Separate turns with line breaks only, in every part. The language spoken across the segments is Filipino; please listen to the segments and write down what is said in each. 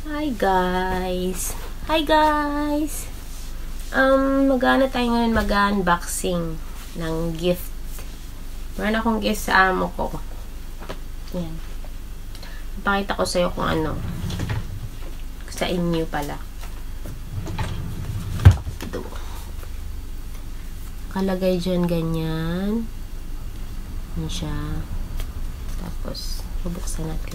Hi guys! Hi guys! Magana tayo ngayon mag-unboxing ng gift. Meron akong gift sa amo ko. Yan. Ipakita ko sa'yo kung ano. Sa inyo pala. Ito. Kalagay dyan ganyan. Yan siya. Tapos, bubuksan natin.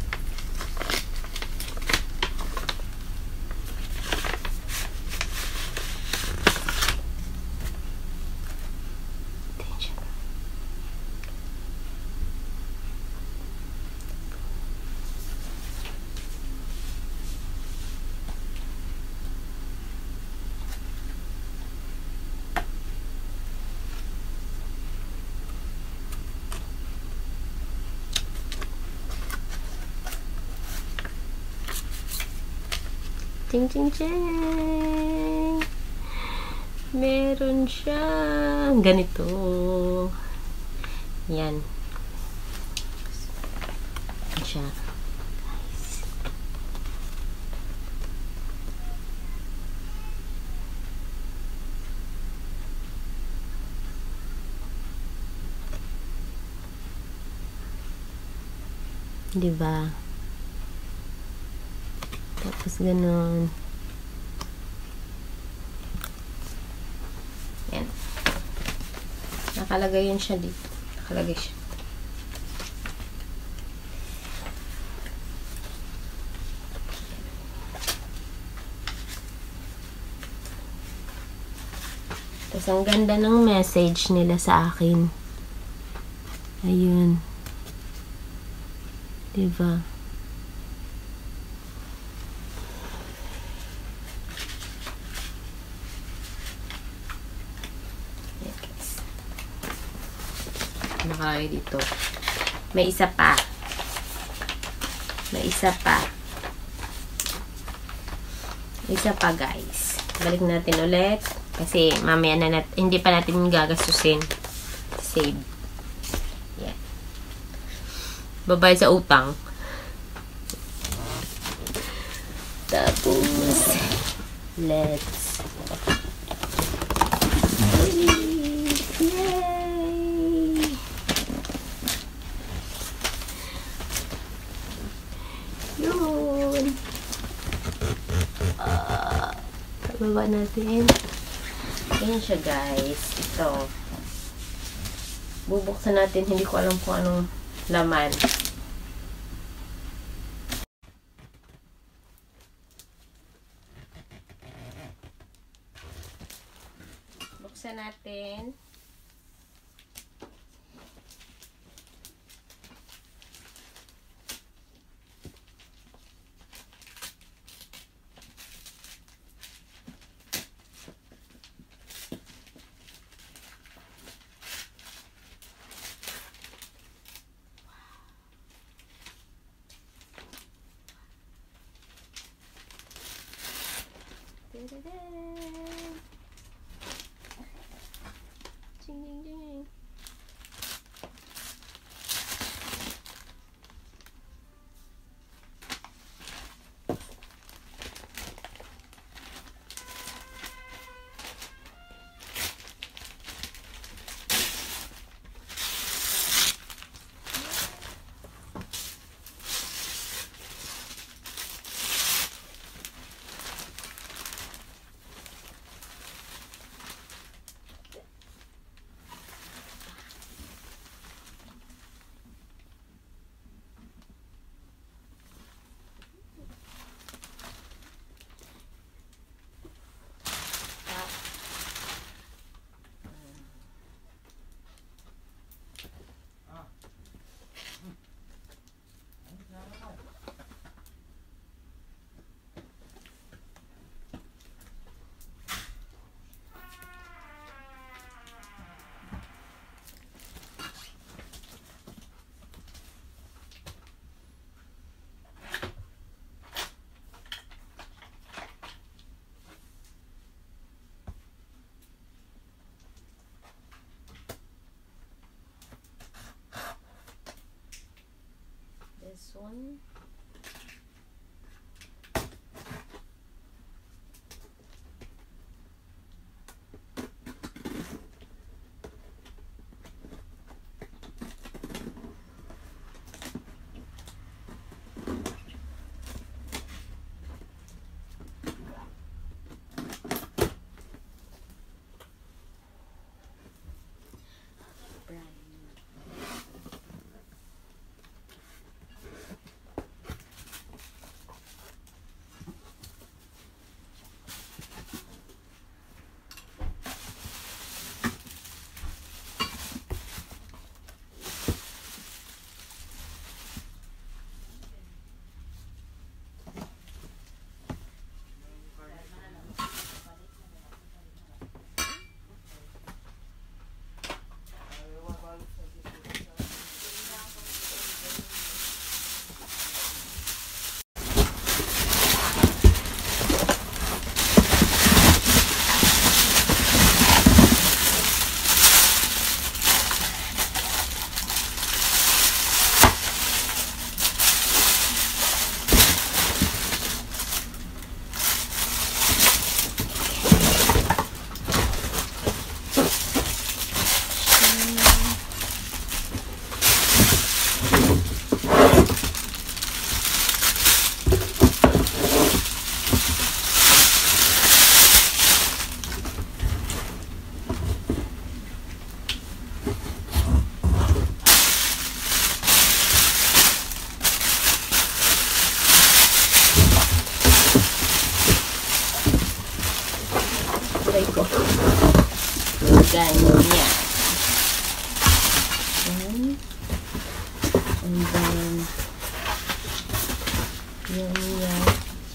Ching ching ching! Meron siya ganito. Yan. Yan siya. Guys. Diba? Tapos ganun. Yan. Nakalagay yun siya dito. Nakalagay siya. Tapos ang ganda ng message nila sa akin. Ayun. Diba? Nakalagay dito. May isa pa. May isa pa. Isa pa, guys. Balik natin ulit. Kasi mamaya na natin, hindi pa natin gagastusin. Save. Yan. Babay sa utang. Tapos, let's baba natin. Ayan siya, guys. Ito. Bubuksan natin. Hindi ko alam kung anong laman. Buksan natin. Ching ching ching. This one. aray ko. Ganyan. And then, yan.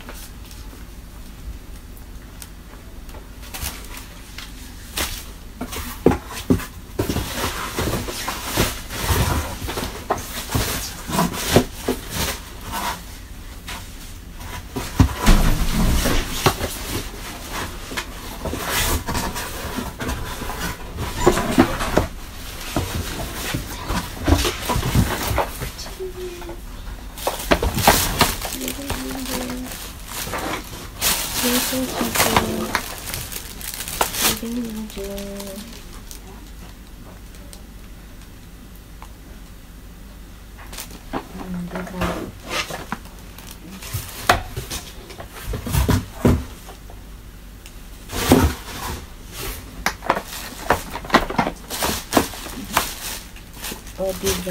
O, diba?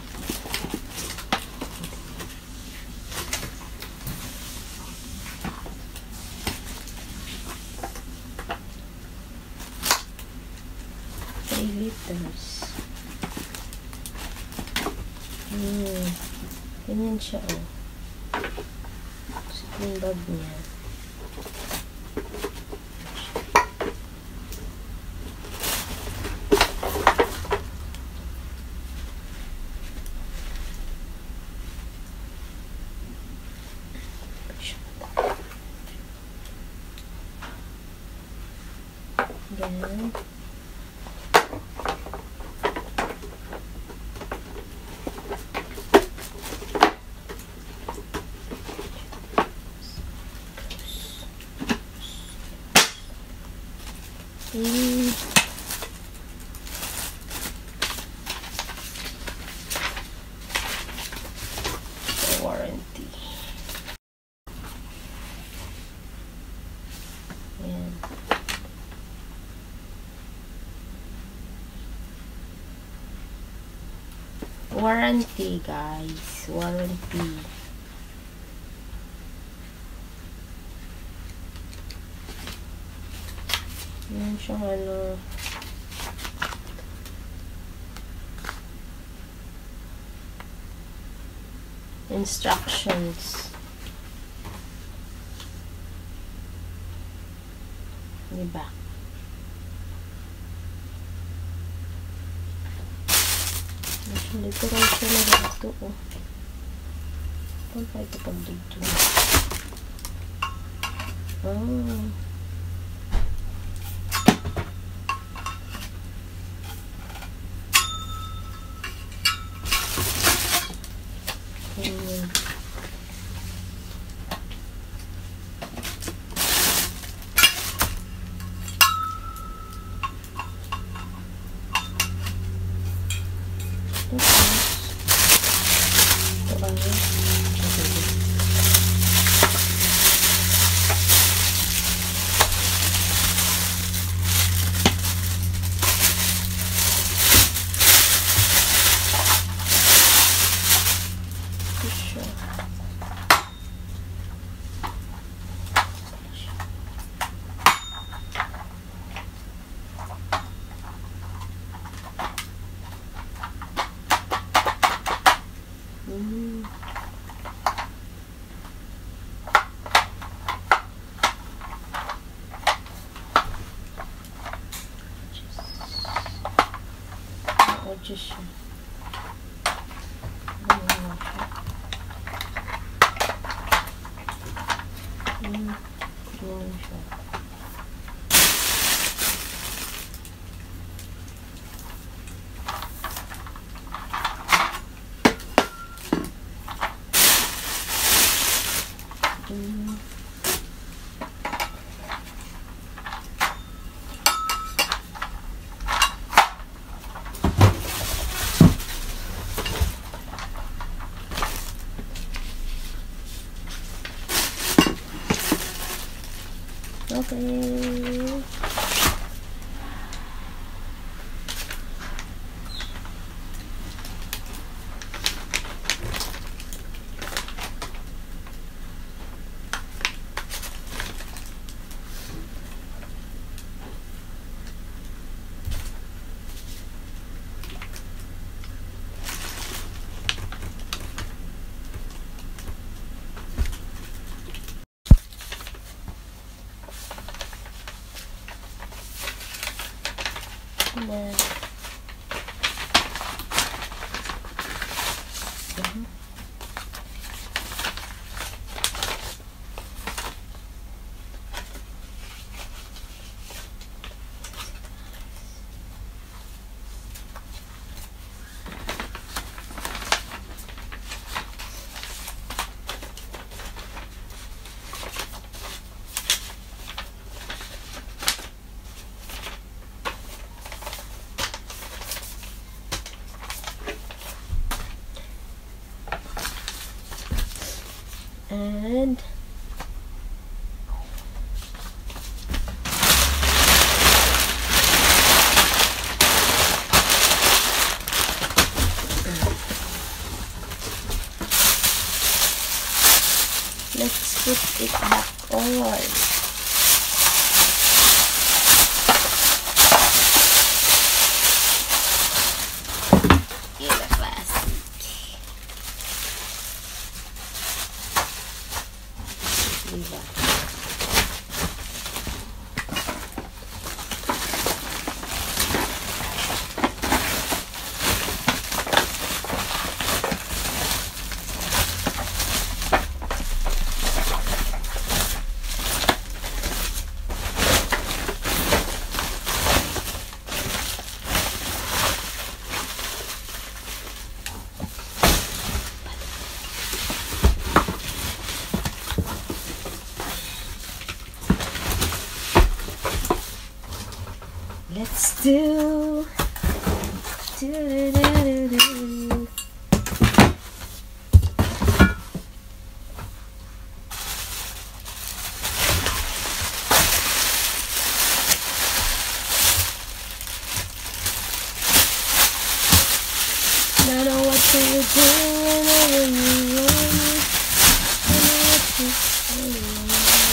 Liters. Ganyan siya, oh. Sa yung bag niya. Ganyan. Warranty. Ayan. Warranty, guys. Warranty. Yan siyang ano. Instructions. Diba? Literal siya na dito, oh. Paano pa ito pag dito? Oh. Ayan. Just okay. Let's put it back on. Let's do. I know what you're doing whenever you want me. I know what you're saying.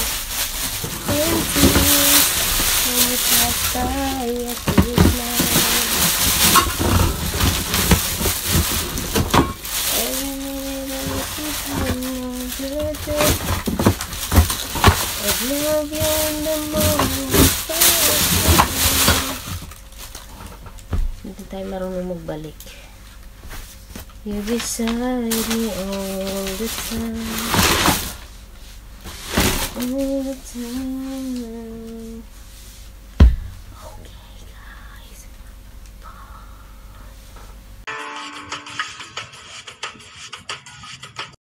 When you pass by, I feel like every minute I look at you, I love you in the moment. Hindi tayo marunong magbalik. You're beside me all the time. All the time.